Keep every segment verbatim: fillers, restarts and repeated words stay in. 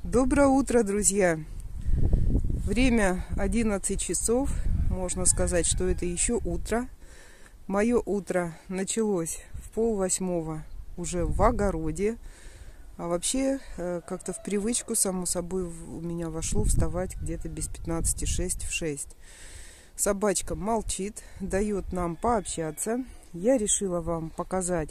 Доброе утро, друзья! Время одиннадцать часов. Можно сказать, что это еще утро. Мое утро началось в полвосьмого уже в огороде. А вообще, как-то в привычку, само собой, у меня вошло вставать где-то без пятнадцати шесть в шесть. Собачка молчит, дает нам пообщаться. Я решила вам показать,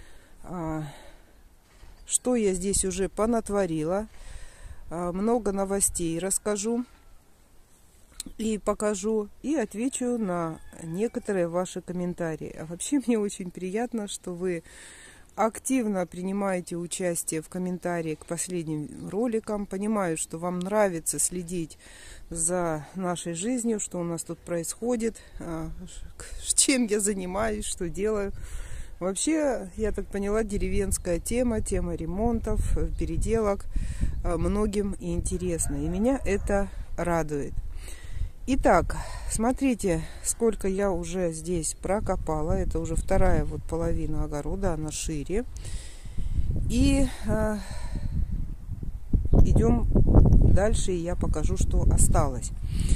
что я здесь уже понатворила. Много новостей расскажу и покажу, и отвечу на некоторые ваши комментарии. А вообще мне очень приятно, что вы активно принимаете участие в комментарии к последним роликам. Понимаю, что вам нравится следить за нашей жизнью, что у нас тут происходит, чем я занимаюсь, что делаю. Вообще, я так поняла, деревенская тема, тема ремонтов, переделок многим интересна. И меня это радует. Итак, смотрите, сколько я уже здесь прокопала. Это уже вторая вот половина огорода, она шире. И э, идем дальше, и я покажу, что осталось.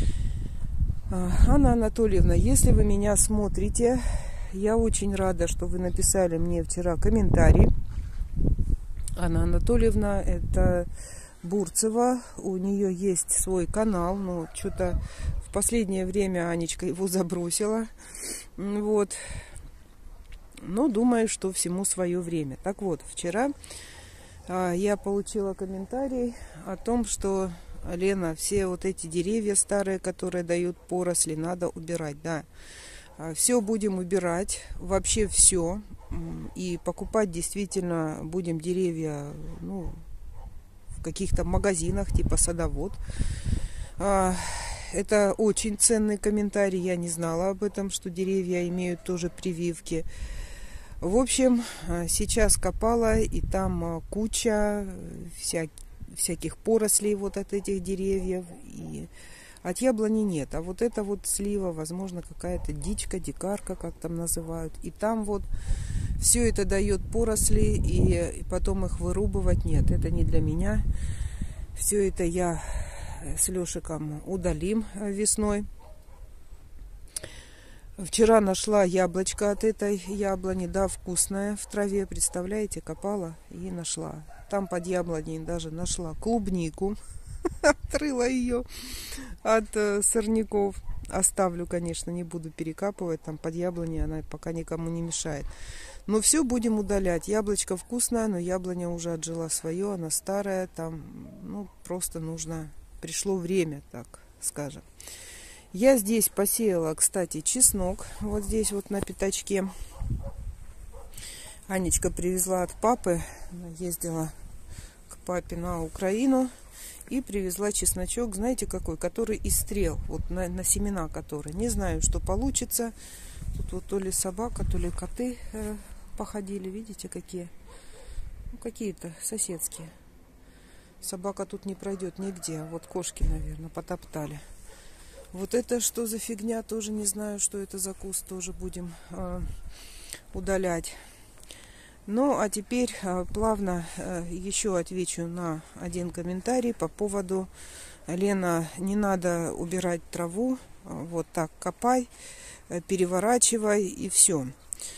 Анна Анатольевна, если вы меня смотрите, я очень рада, что вы написали мне вчера комментарий. Анна Анатольевна, это Бурцева, у нее есть свой канал, но что-то в последнее время Анечка его забросила. Вот. Но думаю, что всему свое время. Так вот, вчера а, я получила комментарий о том, что, Лена, все вот эти деревья старые, которые дают поросли, надо убирать. Да. Все будем убирать, вообще все. И покупать действительно будем деревья, ну, в каких-то магазинах, типа Садовод. Это очень ценный комментарий. Я не знала об этом, что деревья имеют тоже прививки. В общем, сейчас копала, и там куча вся, всяких порослей вот от этих деревьев. И от яблони нет. А вот это вот слива, возможно, какая-то дичка, дикарка, как там называют. И там вот все это дает поросли, и потом их вырубывать нет. Это не для меня. Все это я с Лешиком удалим весной. Вчера нашла яблочко от этой яблони. Да, вкусная, в траве, представляете, копала и нашла. Там под яблоней даже нашла клубнику. Отрыла ее от э, сорняков. Оставлю, конечно, не буду перекапывать. Там под яблоней она пока никому не мешает. Но все будем удалять. Яблочко вкусное, но яблоня уже отжила свое. Она старая. Там, ну, просто нужно... Пришло время, так скажем. Я здесь посеяла, кстати, чеснок. Вот здесь вот на пятачке. Анечка привезла от папы. Она ездила к папе на Украину. И привезла чесночок, знаете какой, который из стрел, вот на, на семена который. Не знаю, что получится. Тут вот то ли собака, то ли коты э, походили, видите какие? Ну, какие-то соседские. Собака тут не пройдет нигде, а вот кошки, наверное, потоптали. Вот это что за фигня, тоже не знаю, что это за куст, тоже будем э, удалять. Ну, а теперь э, плавно э, еще отвечу на один комментарий по поводу: Лена, не надо убирать траву, э, вот так копай, э, переворачивай и все.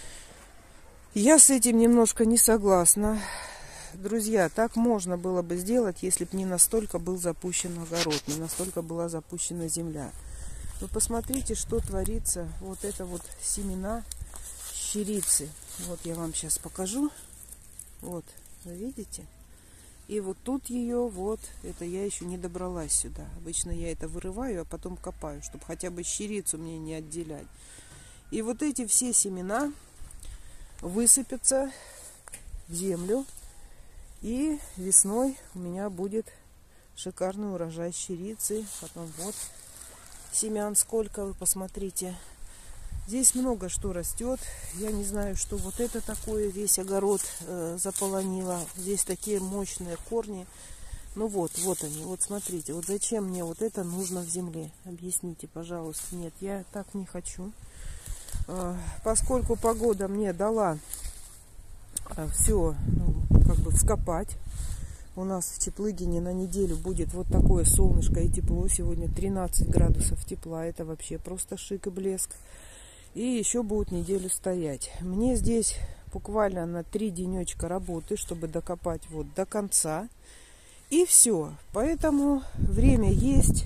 Я с этим немножко не согласна. Друзья, так можно было бы сделать, если бы не настолько был запущен огород, не настолько была запущена земля. Вы посмотрите, что творится. Вот это вот семена щирицы. Вот я вам сейчас покажу. Вот, вы видите? И вот тут ее, вот, это я еще не добралась сюда. Обычно я это вырываю, а потом копаю, чтобы хотя бы щирицу мне не отделять. И вот эти все семена высыпятся в землю. И весной у меня будет шикарный урожай щирицы. Потом вот семян сколько, вы посмотрите. Здесь много что растет. Я не знаю, что вот это такое, весь огород э, заполонило. Здесь такие мощные корни. Ну вот, вот они. Вот смотрите, вот зачем мне вот это нужно в земле? Объясните, пожалуйста. Нет, я так не хочу. Э, поскольку погода мне дала э, все, ну, как бы вскопать. у нас в Чаплыгине на неделю будет вот такое солнышко и тепло. Сегодня тринадцать градусов тепла. Это вообще просто шик и блеск. И еще будут неделю стоять. Мне здесь буквально на три денечка работы, чтобы докопать вот до конца. И все. Поэтому время есть.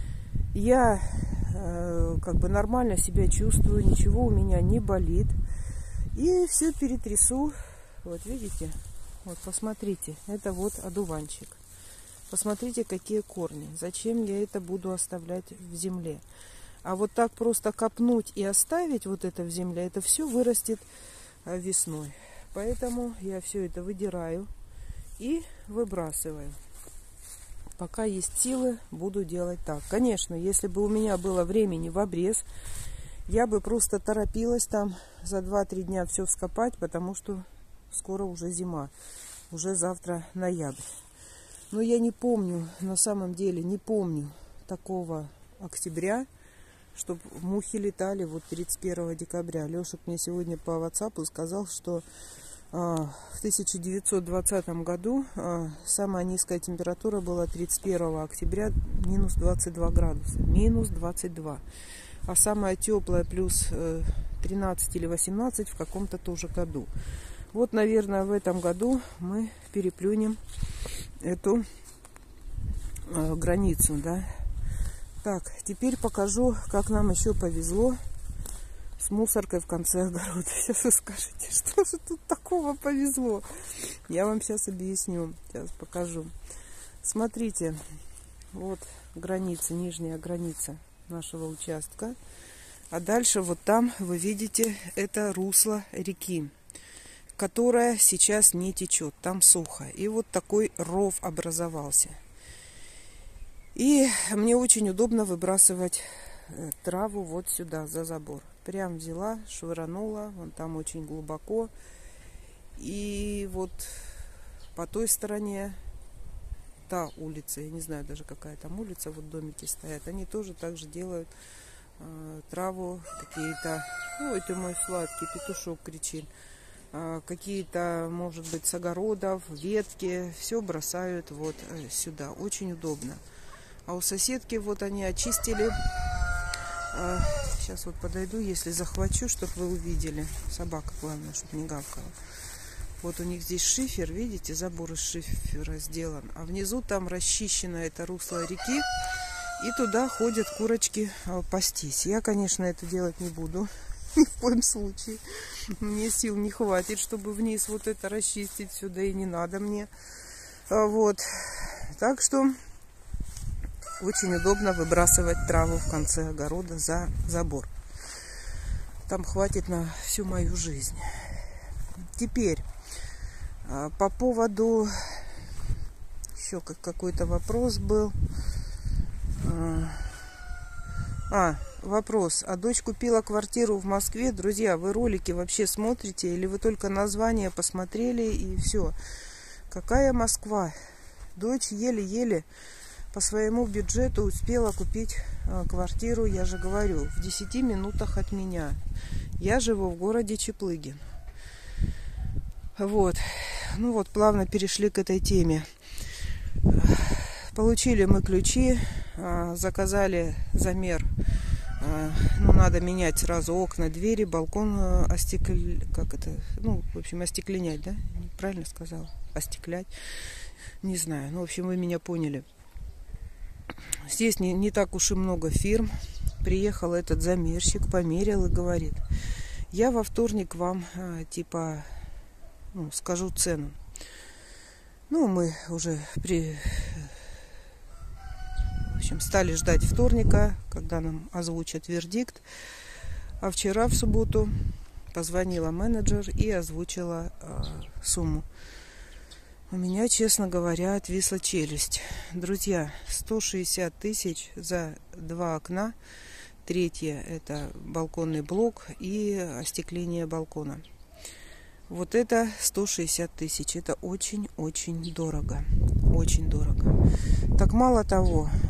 Я э, как бы нормально себя чувствую. Ничего у меня не болит. И все перетрясу. Вот видите? Вот посмотрите. Это вот одуванчик. Посмотрите, какие корни. Зачем я это буду оставлять в земле? А вот так просто копнуть и оставить вот это в земле, это все вырастет весной. Поэтому я все это выдираю и выбрасываю. Пока есть силы, буду делать так. Конечно, если бы у меня было времени в обрез, я бы просто торопилась там за два-три дня все вскопать, потому что скоро уже зима. Уже завтра ноябрь. Но я не помню, на самом деле не помню такого октября, чтобы мухи летали вот тридцать первого декабря. Лешек мне сегодня по ватсапу сказал, что а, в тысяча девятьсот двадцатом году а, самая низкая температура была тридцать первого октября минус двадцать два градуса. Минус двадцать два. А самая теплая плюс э, тринадцать или восемнадцать в каком-то тоже году. Вот, наверное, в этом году мы переплюнем эту э, границу, да. Так, теперь покажу, как нам еще повезло с мусоркой в конце огорода. Сейчас вы скажете, что же тут такого повезло. Я вам сейчас объясню. Сейчас покажу. Смотрите, вот граница, нижняя граница нашего участка. А дальше вот там вы видите, это русло реки, которая сейчас не течет. Там сухо. И вот такой ров образовался. И мне очень удобно выбрасывать траву вот сюда, за забор. Прям взяла, швырнула. Вон там очень глубоко. И вот по той стороне та улица, я не знаю даже какая там улица, вот домики стоят. Они тоже так же делают э, траву, какие-то... Ой, ты мой сладкий, петушок кричит. Э, какие-то, может быть, с огородов, ветки. Все бросают вот э, сюда. Очень удобно. А у соседки вот они очистили. А, сейчас вот подойду, если захвачу, чтобы вы увидели. Собака, главное, чтобы не гавкала. Вот у них здесь шифер, видите, забор из шифера сделан. А внизу там расчищено это русло реки. И туда ходят курочки пастись. Я, конечно, это делать не буду. Ни в коем случае. Мне сил не хватит, чтобы вниз вот это расчистить. Сюда и не надо мне. Вот. Так что... Очень удобно выбрасывать траву в конце огорода за забор. Там хватит на всю мою жизнь. Теперь по поводу... Еще какой-то вопрос был. А, вопрос. А дочь купила квартиру в Москве. Друзья, вы ролики вообще смотрите? Или вы только название посмотрели и все? Какая Москва? Дочь еле-еле... По своему бюджету успела купить э, квартиру, я же говорю, в десяти минутах от меня. Я живу в городе Чаплыгин. Вот. Ну вот, плавно перешли к этой теме. Получили мы ключи, э, заказали замер. Э, ну, надо менять сразу окна, двери, балкон э, остеклять. Как это? Ну, в общем, остекленять, да? Правильно сказала? Остеклять. Не знаю. Ну, в общем, вы меня поняли. Здесь не, не так уж и много фирм. Приехал этот замерщик, померил и говорит: я во вторник вам а, типа ну, скажу цену. Ну, мы уже при... в общем, стали ждать вторника, когда нам озвучат вердикт. А вчера, в субботу, позвонила менеджер и озвучила а, сумму. У меня, честно говоря, отвисла челюсть. Друзья, сто шестьдесят тысяч за два окна. Третье – это балконный блок и остекление балкона. Вот это сто шестьдесят тысяч. Это очень-очень дорого. Очень дорого. Так мало того,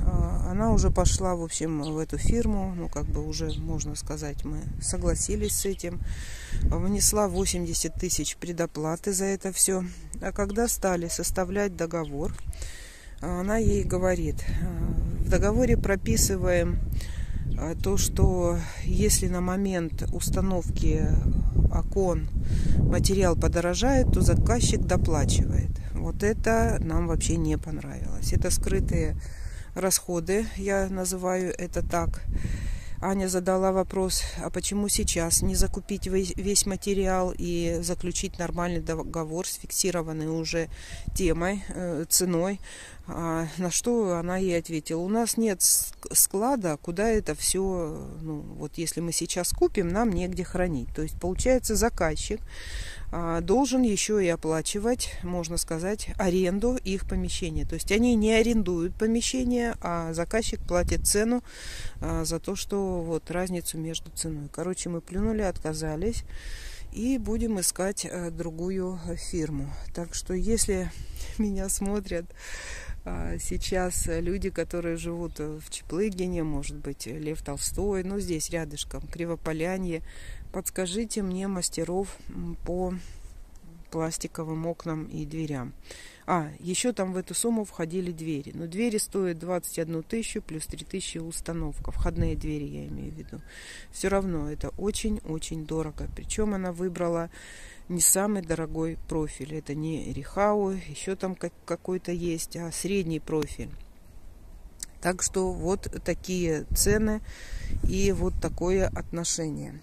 она уже пошла, в общем, в эту фирму, ну, как бы уже, можно сказать, мы согласились с этим. Внесла восемьдесят тысяч предоплаты за это все. А когда стали составлять договор, она ей говорит, в договоре прописываем то, что если на момент установки окон материал подорожает, то заказчик доплачивает. Вот это нам вообще не понравилось. Это скрытые расходы, я называю это так. Аня задала вопрос, а почему сейчас не закупить весь материал и заключить нормальный договор с фиксированной уже темой, ценой. А на что она ей ответила, у нас нет склада, куда это все, ну, вот если мы сейчас купим, нам негде хранить. То есть получается, заказчик должен еще и оплачивать, можно сказать, аренду их помещения. То есть они не арендуют помещение, а заказчик платит цену за то, что вот разницу между ценой. Короче, мы плюнули, отказались и будем искать другую фирму. Так что если меня смотрят сейчас люди, которые живут в Чаплыгине, может быть, Лев Толстой, ну, здесь рядышком, Кривополянье, подскажите мне мастеров по пластиковым окнам и дверям. А, еще там в эту сумму входили двери. Но двери стоят двадцать одну тысячу плюс три тысячи установка. Входные двери я имею в виду. Все равно это очень-очень дорого. Причем она выбрала не самый дорогой профиль. Это не Рихау, еще там какой-то есть, а средний профиль. Так что вот такие цены и вот такое отношение.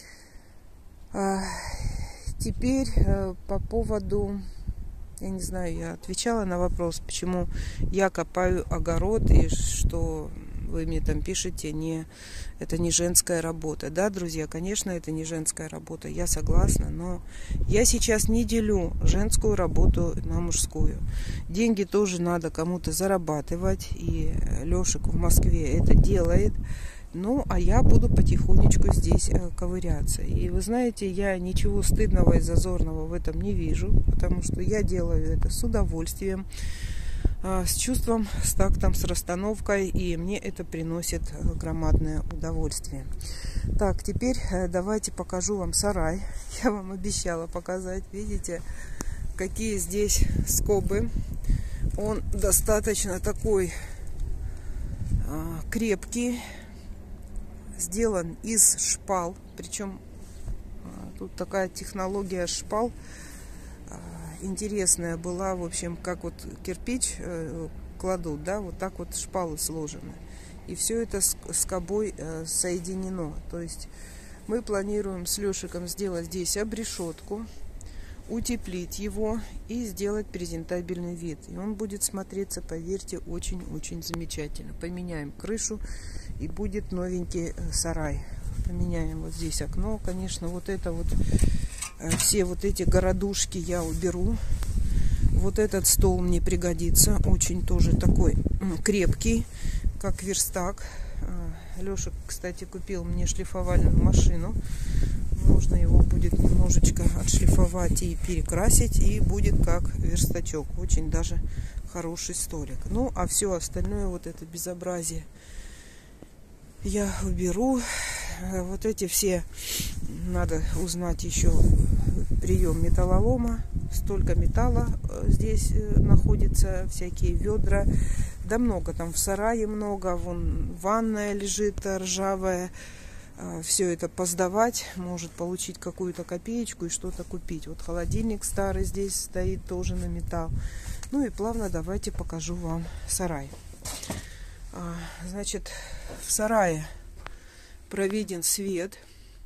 Теперь по поводу, я не знаю, я отвечала на вопрос, почему я копаю огород и что вы мне там пишете, не, это не женская работа. Да, друзья, конечно, это не женская работа, я согласна, но я сейчас не делю женскую работу на мужскую. Деньги тоже надо кому-то зарабатывать, и Лешек в Москве это делает. Ну, а я буду потихонечку здесь ковыряться. И вы знаете, я ничего стыдного и зазорного в этом не вижу, потому что я делаю это с удовольствием, с чувством, с тактом, с расстановкой, и мне это приносит громадное удовольствие. Так, теперь давайте покажу вам сарай. Я вам обещала показать. Видите, какие здесь скобы. Он достаточно такой крепкий. Сделан из шпал, причем тут такая технология шпал интересная была, в общем, как вот кирпич кладут, да, вот так вот шпалы сложены. И все это скобой соединено. То есть мы планируем с Лешиком сделать здесь обрешетку, утеплить его и сделать презентабельный вид. И он будет смотреться, поверьте, очень-очень замечательно. Поменяем крышу, и будет новенький сарай. Поменяем вот здесь окно, конечно, вот это вот, все вот эти городушки я уберу. Вот этот стол мне пригодится, очень тоже такой крепкий, как верстак. Леша, кстати, купил мне шлифовальную машину. Нужно его будет немножечко отшлифовать и перекрасить, и будет как верстачок. Очень даже хороший столик. Ну, а все остальное, вот это безобразие, я уберу. Вот эти все, надо узнать еще прием металлолома. Столько металла здесь находится, всякие ведра. Да много там в сарае много. Вон ванная лежит ржавая. Все это поздавать, может получить какую-то копеечку и что-то купить. Вот холодильник старый здесь стоит тоже на металл. Ну и плавно давайте покажу вам сарай. Значит, в сарае проведен свет.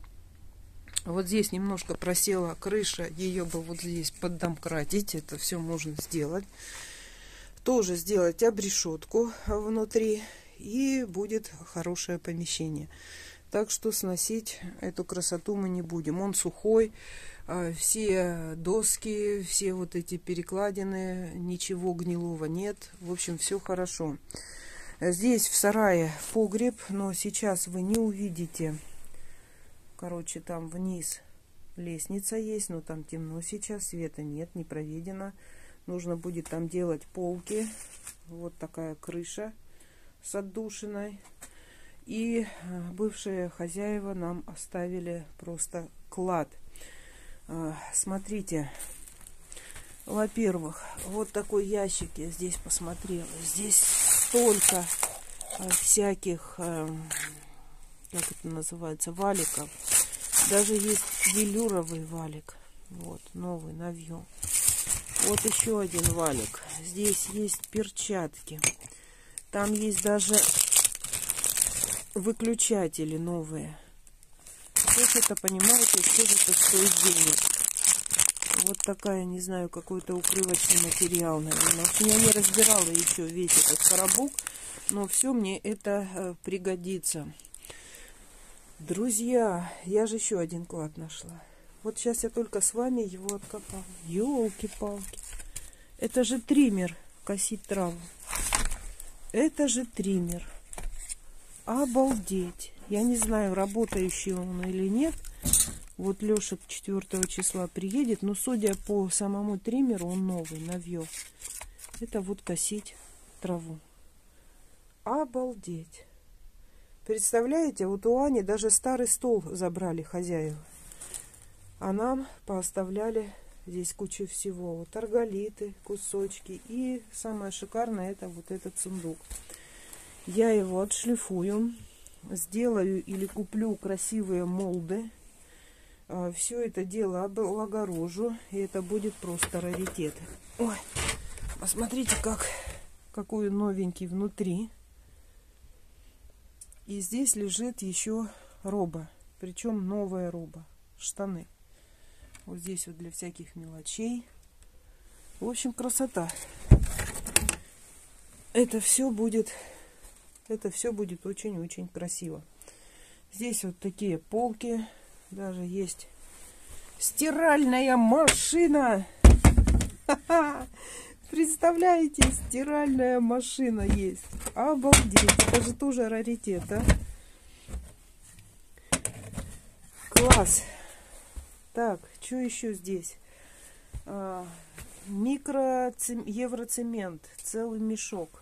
Вот здесь немножко просела крыша, ее бы вот здесь поддомкратить. Это все можно сделать. Тоже сделать обрешетку внутри, и будет хорошее помещение. Так что сносить эту красоту мы не будем. Он сухой, все доски, все вот эти перекладины, ничего гнилого нет. В общем, все хорошо. Здесь в сарае погреб, но сейчас вы не увидите. Короче, там вниз лестница есть, но там темно сейчас, света нет, не проведено. Нужно будет там делать полки. Вот такая крыша с отдушиной. И бывшие хозяева нам оставили просто клад. Смотрите, во-первых, вот такой ящик я здесь посмотрела. Здесь столько всяких, как это называется, валиков. Даже есть велюровый валик. Вот, новый, навье. Вот еще один валик. Здесь есть перчатки. Там есть даже выключатели новые. Все это, понимаете, все это стоит денег. Вот такая, не знаю, какой-то укрывочный материал, наверное. Я не разбирала еще весь этот коробок, но все мне это э, пригодится. Друзья, я же еще один клад нашла. Вот сейчас я только с вами его откопала. Ёлки-палки. Это же триммер косить траву. Это же триммер. Обалдеть. Я не знаю, работающий он или нет. Вот Леша четвёртого числа приедет. Но судя по самому триммеру, он новый, навье. Это вот косить траву. Обалдеть. Представляете, вот у Ани даже старый стол забрали хозяева. А нам пооставляли здесь кучу всего. Вот арголиты, кусочки. И самое шикарное, это вот этот сундук. Я его отшлифую. Сделаю или куплю красивые молды. Все это дело облагорожу. И это будет просто раритет. Ой, посмотрите, как, какой новенький внутри. И здесь лежит еще роба. Причем новая роба. Штаны. Вот здесь вот для всяких мелочей. В общем, красота. Это все будет... Это все будет очень-очень красиво. Здесь вот такие полки. Даже есть стиральная машина. Представляете, стиральная машина есть. Обалдеть. Это же тоже раритет, а? Класс. Так, что еще здесь? А, микро евроцемент. Целый мешок.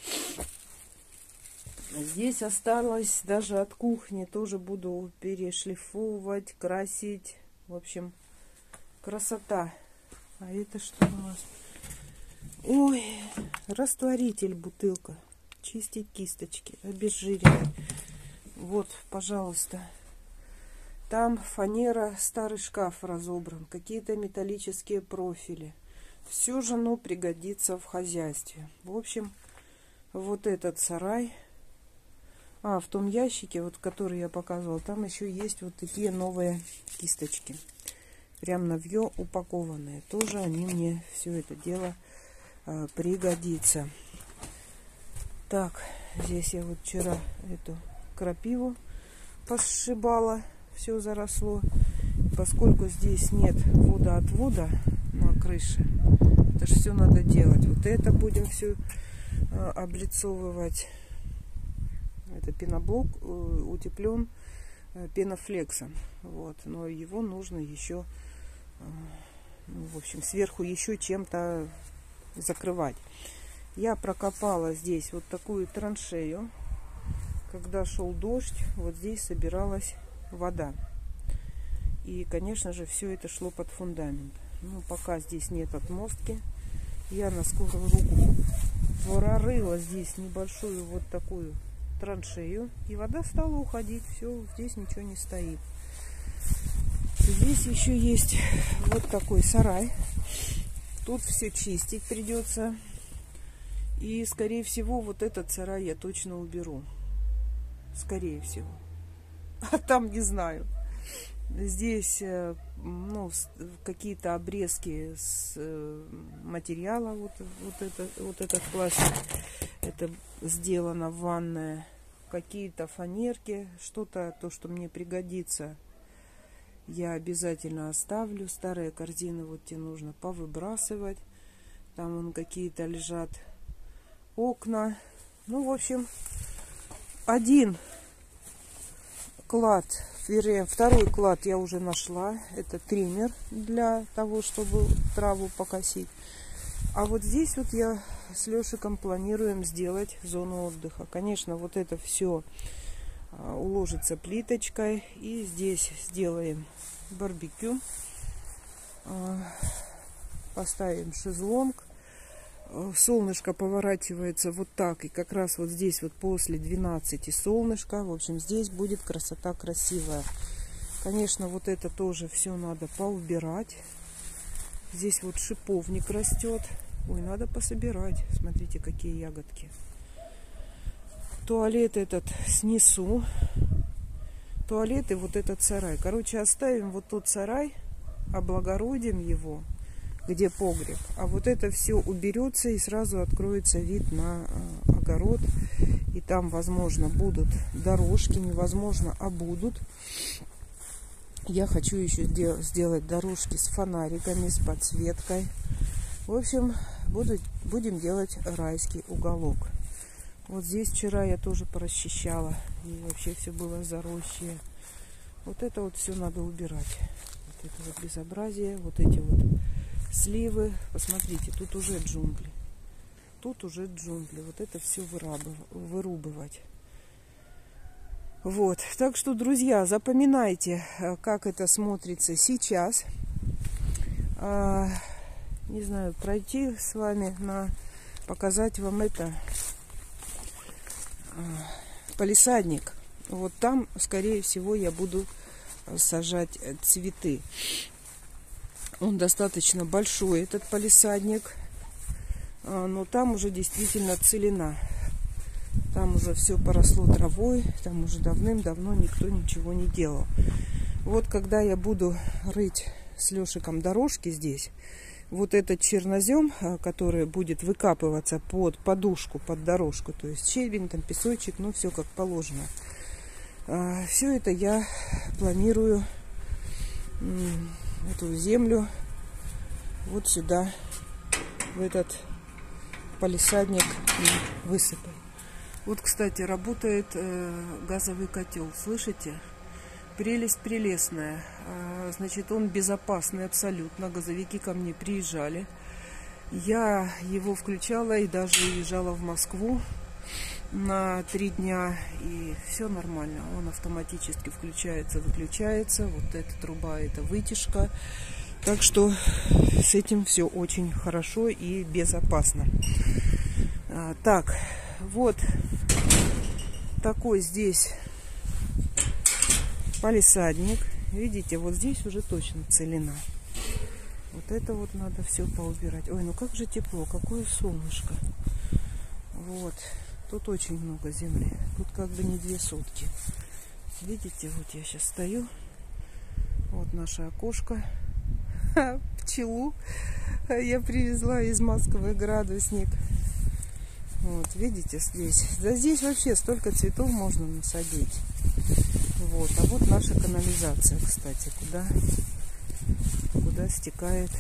Здесь осталось даже от кухни. Тоже буду перешлифовывать, красить. В общем, красота. А это что у нас? Ой, растворитель, бутылка. Чистить кисточки, обезжиривать. Вот, пожалуйста. Там фанера, старый шкаф разобран. Какие-то металлические профили. Все же оно пригодится в хозяйстве. В общем, вот этот сарай. А, в том ящике, вот который я показывала, там еще есть вот такие новые кисточки. Прям навье упакованные. Тоже они мне все это дело а, пригодится. Так, здесь я вот вчера эту крапиву посшибала. Все заросло. Поскольку здесь нет водоотвода на крыше, это же все надо делать. Вот это будем все а, облицовывать. Это пеноблок утеплен пенофлексом. Вот. Но его нужно еще, ну, в общем, сверху еще чем-то закрывать. Я прокопала здесь вот такую траншею. Когда шел дождь, вот здесь собиралась вода. И, конечно же, все это шло под фундамент. Ну, пока здесь нет отмостки, я на скорую руку прорыла здесь небольшую вот такую траншею, и вода стала уходить. Все, здесь ничего не стоит. Здесь еще есть вот такой сарай. Тут все чистить придется. И, скорее всего, вот этот сарай я точно уберу. Скорее всего. А там не знаю. Здесь, ну, какие-то обрезки с материала. Вот, вот, это, вот этот пластик. Это сделано ванная. Какие-то фанерки. Что-то, то, что мне пригодится, я обязательно оставлю. Старые корзины вот те нужно повыбрасывать. Там вон какие-то лежат окна. Ну, в общем, один клад, вернее, второй клад я уже нашла. Это триммер для того, чтобы траву покосить. А вот здесь вот я с Лешиком планируем сделать зону отдыха. Конечно, вот это все уложится плиточкой. И здесь сделаем барбекю. Поставим шезлонг. Солнышко поворачивается вот так. И как раз вот здесь вот после двенадцати солнышко. В общем, здесь будет красота красивая. Конечно, вот это тоже все надо поубирать. Здесь вот шиповник растет. Ой, надо пособирать. Смотрите, какие ягодки. Туалет этот снесу. Туалет и вот этот сарай. Короче, оставим вот тот сарай, облагородим его, где погреб. А вот это все уберется и сразу откроется вид на огород. И там, возможно, будут дорожки. Невозможно, а будут. Я хочу еще сделать дорожки с фонариками, с подсветкой. В общем, буду, будем делать райский уголок. Вот здесь вчера я тоже порасчищала. И вообще все было заросшее. Вот это вот все надо убирать. Вот это вот безобразие. Вот эти вот сливы. Посмотрите, тут уже джунгли. Тут уже джунгли. Вот это все вырубывать. Вот. Так что, друзья, запоминайте, как это смотрится сейчас. А, не знаю, пройти с вами на показать вам это а, палисадник. Вот там, скорее всего, я буду сажать цветы. Он достаточно большой, этот палисадник, а, но там уже действительно целина. Там уже все поросло травой, там уже давным-давно никто ничего не делал. Вот когда я буду рыть с Лешиком дорожки здесь, вот этот чернозем, который будет выкапываться под подушку, под дорожку, то есть щебень, там песочек, ну все как положено. Все это я планирую эту землю вот сюда, в этот палисадник высыпать. Вот, кстати, работает э, газовый котел. Слышите? Прелесть прелестная. А, значит, он безопасный абсолютно. Газовики ко мне приезжали. Я его включала и даже уезжала в Москву на три дня. И все нормально. Он автоматически включается, выключается. Вот эта труба, это вытяжка. Так что с этим все очень хорошо и безопасно. А, так, вот такой здесь палисадник. Видите, вот здесь уже точно целина. Вот это вот надо все поубирать. Ой, ну как же тепло, какое солнышко. Вот. Тут очень много земли. Тут как бы не две сотки. Видите, вот я сейчас стою. Вот наше окошко. Пчелу я привезла из Москвы, градусник. Вот, видите, здесь. Да здесь вообще столько цветов можно насадить. Вот, а вот наша канализация, кстати, куда, куда стекает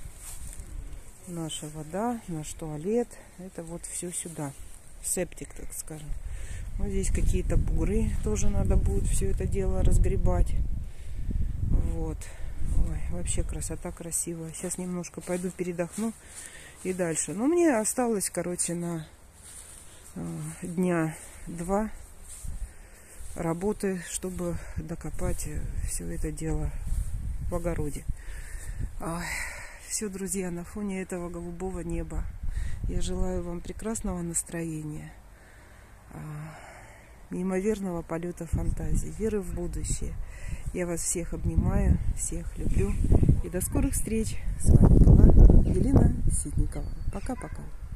наша вода, наш туалет. Это вот все сюда. Септик, так скажем. Вот здесь какие-то бугры. Тоже надо будет все это дело разгребать. Вот. Ой, вообще красота красивая. Сейчас немножко пойду передохну и дальше. Но мне осталось, короче, на дня два работы, чтобы докопать все это дело в огороде. Все, друзья, на фоне этого голубого неба я желаю вам прекрасного настроения, неимоверного полета фантазии, веры в будущее. Я вас всех обнимаю, всех люблю и до скорых встреч. С вами была Елена Ситникова. Пока-пока.